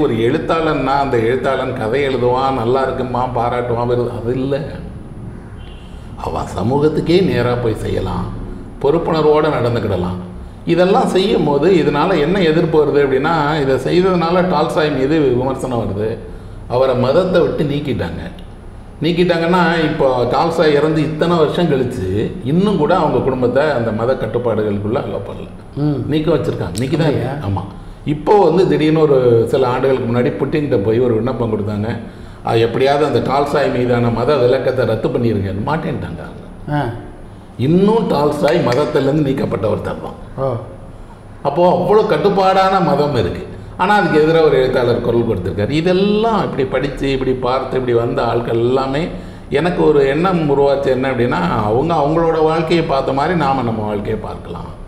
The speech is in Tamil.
ஒரு எழுத்தாளன்னா அந்த எழுத்தாளன் கதை எழுதுவான், நல்லா இருக்குமா, பாராட்டுவான், அது இல்லை. அவன் சமூகத்துக்கே நேராக போய் செய்யலாம், பொறுப்புணர்வோடு நடந்துக்கிடலாம். இதெல்லாம் செய்யும் போது இதனால் என்ன எதிர்ப்பு வருது அப்படின்னா, இதை செய்ததுனால டால்ஸ்டாய் மீது விமர்சனம் வருது. அவரை மதத்தை விட்டு நீக்கிட்டாங்கன்னா இப்போ டால்ஸ்டாய் இறந்து இத்தனை வருஷம் கழித்து இன்னும் கூட அவங்க குடும்பத்தை அந்த மத கட்டுப்பாடுகளுக்குள்ளே அலோவ் பண்ணல, நீக்க வச்சுருக்காங்க. நீக்கி தான். ஆமாம். இப்போது திடீர்னு ஒரு சில ஆண்டுகளுக்கு முன்னாடி புட்டின்கிட்ட போய் ஒரு விண்ணப்பம் கொடுத்தாங்க, எப்படியாவது அந்த டால்ஸ்டாய் மீதான மத விலக்கத்தை ரத்து பண்ணிடுங்க. மாட்டேன்ட்டாங்க. இன்னும் டால்ஸ்டாய் மதத்திலேருந்து நீக்கப்பட்ட ஒருத்தர் தான். அப்போது அவ்வளோ கட்டுப்பாடான மதம் இருக்குது. ஆனால் அதுக்கு எதிராக ஒரு எழுத்தாளர் குரல் கொடுத்துருக்காரு. இதெல்லாம் இப்படி படித்து இப்படி பார்த்து இப்படி வந்த ஆட்கள் எல்லாமே எனக்கு ஒரு எண்ணம் உருவாச்சு. என்ன அப்படின்னா, அவங்களோட வாழ்க்கையை பார்த்த மாதிரி நாம் நம்ம வாழ்க்கையை பார்க்கலாம்.